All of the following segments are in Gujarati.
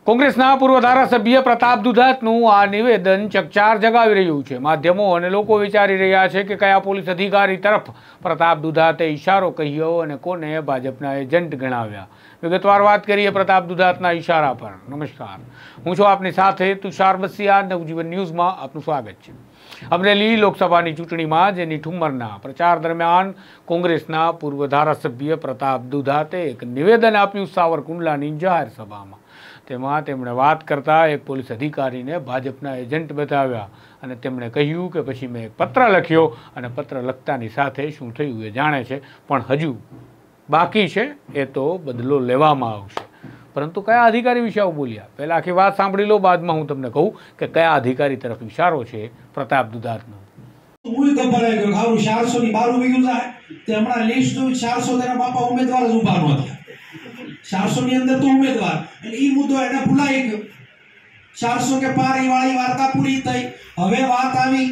કોંગ્રેસના પૂર્વ ધારાસભ્ય પ્રતાપ દુધાતનું આ નિવેદન ચકચાર જગાવી રહ્યું છે। માધ્યમો અને લોકો વિચારી રહ્યા છે કે કયા પોલીસ અધિકારી તરફ પ્રતાપ દુધાતે ઇશારો કહ્યો અને કોને ભાજપના એજન્ટ ગણાવ્યા। વિગતવાર વાત કરીએ પ્રતાપ દુધાતના ઇશારા પર। નમસ્કાર, હું છું આપની સાથે તુષાર બસિયા। નવજીવન ન્યૂઝમાં આપનું સ્વાગત છે। અમરેલી લોકસભાની ચૂંટણીમાં જેની ઠુમ્મરના પ્રચાર દરમિયાન કોંગ્રેસના પૂર્વ ધારાસભ્ય પ્રતાપ દુધાતે એક નિવેદન આપ્યું સાવરકુંડલાની જાહેર સભામાં। તેમાં તેમણે વાત કરતા એક પોલીસ અધિકારીને ભાજપના એજન્ટ બતાવ્યા અને તેમણે કહ્યું કે પછી મેં એક પત્ર લખ્યો અને પત્ર લખતાની સાથે શું થયું એ જાણે છે, પણ હજુ બાકી છે, એ તો બદલો લેવામાં આવશે। પરંતુ કયા અધિકારી વિશે આવું બોલ્યા, પહેલા આખી વાત સાંભળી લો, બાદમાં હું તમને કહું કે કયા અધિકારી તરફ ઇશારો છે પ્રતાપ દુધાતનો। હું ખબર હે કે ખાવું 400 ની 12 વીઘું જાય તે હમણાં લિસ્ટ 400 તેના બાપા ઉમેદવાર જ ઉભા ન થયા। 400 ની અંદર તો ઉમેદવાર એટલે ઈ મુદ્દો એને ભૂલાઈ ગયો। 400 કે પાર ઈ વાળી વાર્તા પૂરી થઈ। હવે વાત આવી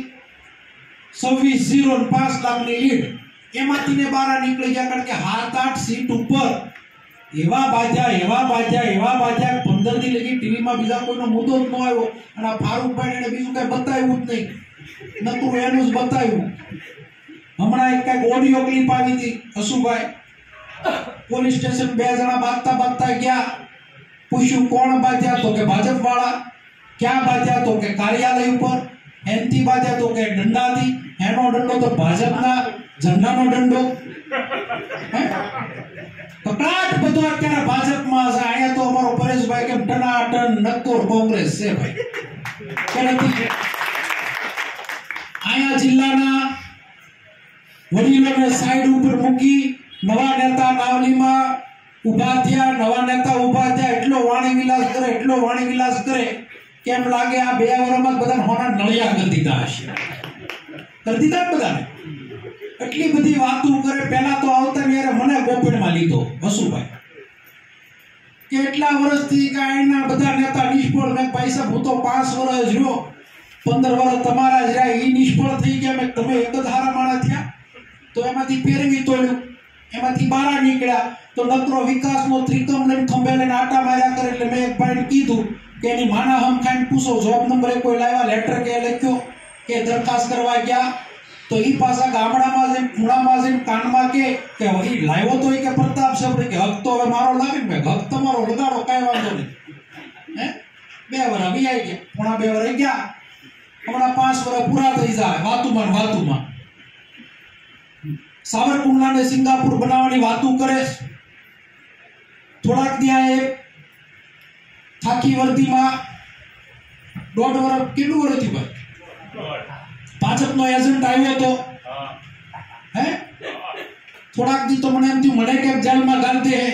26-0 5 લાખની લીડ। એમાંથી ને બહાર નીકળી ગયા કારણ કે 7-8 સીટ ઉપર એવા બાજા 15 દી લગી ટીવીમાં બીજા કોઈનો મુદ્દો જ ન આવ્યો અને આ ફારૂકભાઈ એને બીજું કઈ બતાવ્યું જ નહીં, નકરું એનું જ બતાવ્યું। હમણાં એક કઈક ઓડિયો ક્લિપ આવી હતી, અશુભાઈ પોલીસ સ્ટેશન 2 જણા બાગતા ગયા, પૂછ્યું કોણ બાજ્યા તો કે ભાજપ વાળા, ક્યાં બાજ્યા તો કે કાર્યાલય ઉપર, એનથી બાજ્યા તો કે દંડાથી, એનો દંડો તો ભાજપના ઝંડાનો દંડો। કકડાટ બધો અત્યારે ભાજપમાં છે। અહીંયા તો અમારો પરેશભાઈ કેમ ટનાટન નક્કોર કોંગ્રેસ છે ભાઈ કે નથી। અહીંયા જિલ્લાના વડીલોને સાઈડ ઉપર મૂકી નવા નેતા નાવલીમાં ઊભા થયા, નવા નેતા ઊભા થયા, એટલો વાણી વિલાસ કરે કેમ લાગે આ 2 વર્ષમાં બધા હોના નળિયા કરી દીધા હશે। બધાને એટલી બધી વાતો કરે। પહેલા તો આવતા ત્યારે મને ગોપીણમાં લીધો વસુભાઈ કે એટલા વર્ષથી કાયના બધા નેતા નિષ્ફળ, મેં પૈસા હું તો 5 વર્ષ રહ્યો, 15 વર્ષ તમારા જ રહ્યા, ઈ નિષ્ફળ થઈ ગયા, મેં તમે એક જ હારા માણા થયા તો એમાંથી ફેરવી તોડ્યું, એમાંથી બહાર નીકળ્યા તો નકરો વિકાસનો ત્રિકમ લઈને ખંભે લઈને આટા માર્યા કરે। એટલે મેં એક ભાઈને કીધું કે એની માના હમ ખાઈને પૂછો જોબ નંબર કોઈ લાવ્યા, લેટર કે લખ્યો કે દરખાસ્ત કરવા ગયા તો ઈ પાછા ગામડામાં જેમ ખૂણામાં જેમ કાનમાં કે ઈ લાવ્યો તો ઈ કે પ્રતાપ સાહેબ કે હક તો હવે મારો લાવી, મેં હક તમારો લગાડો, કાંઈ વાંધો નહીં। હે 2 વર્ષ આવી ગયા, પોણા 2 વર્ષ ગયા, હમણાં 5 વર્ષ પૂરા થઈ જાય વાતુમાં। સાવરકુંડલાને સિંગાપુર બનાવવાની વાતું કરે। થોડાક ત્યાં એ થાકી વર્દીમાં 1.5 વર્ષ કેટલું વર્ષ થી ભાઈ ભાજપનો એજન્ટ આવ્યો તો હે થોડાક દી તો મને એમ થયું મને કેમ જેલમાં ગાલતે હે,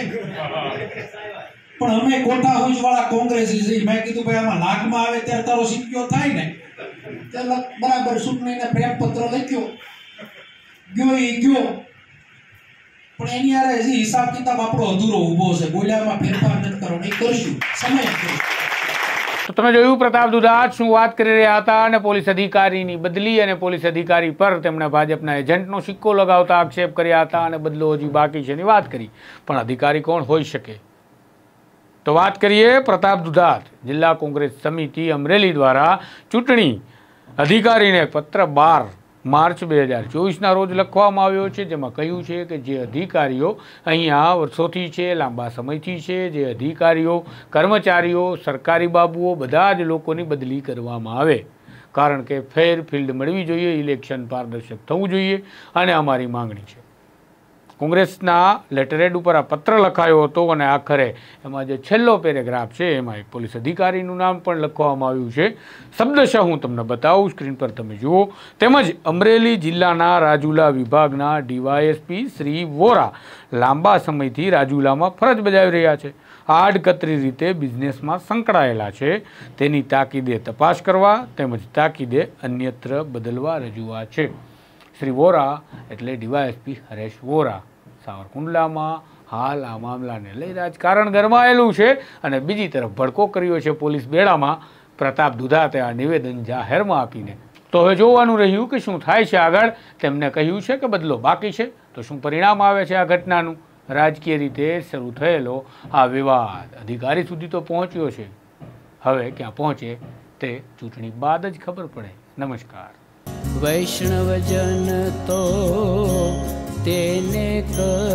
પણ અમે કોટા હુજ વાળા કોંગ્રેસી છે। મેં કીધું ભાઈ આમાં લાગમાં આવે ત્યારે તારો સિક્યો થાય ને, એટલે બરાબર ચૂંટણીને પ્રેમ પત્ર લખ્યો, ગયો પણ એની યાર હજી હિસાબ કિતાબ આપણો અધૂરો ઊભો છે। બોલ્યામાં ફેરફાર નથી કરવાનો, એ કરશું સમય કરશું। તો તમે જોયું પ્રતાપ દુધાત શું વાત કરી રહ્યા હતા અને પોલીસ અધિકારીની બદલી અને પોલીસ અધિકારી પર તેમણે ભાજપના એજન્ટનો સિક્કો લગાવતા આક્ષેપ કર્યા હતા અને બદલો હજી બાકી છે એની વાત કરી। પણ અધિકારી કોણ હોઈ શકે? તો વાત કરીએ પ્રતાપ દુધાત જિલ્લા કોંગ્રેસ સમિતિ અમરેલી દ્વારા ચૂંટણી અધિકારીને પત્ર 12 માર્ચ 2024ના રોજ લખવામાં આવ્યો છે, જેમાં કહ્યું છે કે જે અધિકારીઓ અહીંયા વર્ષોથી છે, લાંબા સમયથી છે, જે અધિકારીઓ કર્મચારીઓ સરકારી બાબુઓ બધા જ લોકોની બદલી કરવામાં આવે, કારણ કે ફેર ફિલ્ડ મળવી જોઈએ, ઇલેક્શન પારદર્શક થવું જોઈએ અને અમારી માંગણી છે। કોંગ્રેસના લેટરહેડ ઉપર આ પત્ર લખાયો હતો અને આખરે એમાં જે છેલ્લો પેરેગ્રાફ છે એમાં એક પોલીસ અધિકારીનું નામ પણ લખવામાં આવ્યું છે। શબ્દશઃ હું તમને બતાવું, સ્ક્રીન પર તમે જુઓ। તેમજ અમરેલી જિલ્લાના રાજુલા વિભાગના ડીવાયએસપી શ્રી વોરા લાંબા સમયથી રાજુલામાં ફરજ બજાવી રહ્યા છે, આડકતરી રીતે બિઝનેસમાં સંકળાયેલા છે, તેની તાકીદે તપાસ કરવા તેમજ તાકીદે અન્યત્ર બદલવા રજૂઆત છે। શ્રી વોરા એટલે ડીવાયએસપી હરેશ વોરા સાવરકુંડલામાં હાલ આ મામલાને લઈ રાજકારણ ગરમાયેલું છે અને બીજી તરફ ભડકો કર્યો છે પોલીસ બેડામાં પ્રતાપ દુધાતે આ નિવેદન જાહેરમાં આપીને। તો હવે જોવાનું રહ્યું કે શું થાય છે આગળ। તેમને કહ્યું છે કે બદલો બાકી છે, તો શું પરિણામ આવે છે આ ઘટનાનું। રાજકીય રીતે શરૂ થયેલો આ વિવાદ અધિકારી સુધી તો પહોંચ્યો છે। હવે ક્યાં પહોંચે તે ચૂંટણી બાદ જ ખબર પડે. નમસ્કાર. વૈષ્ણવજન તો તેને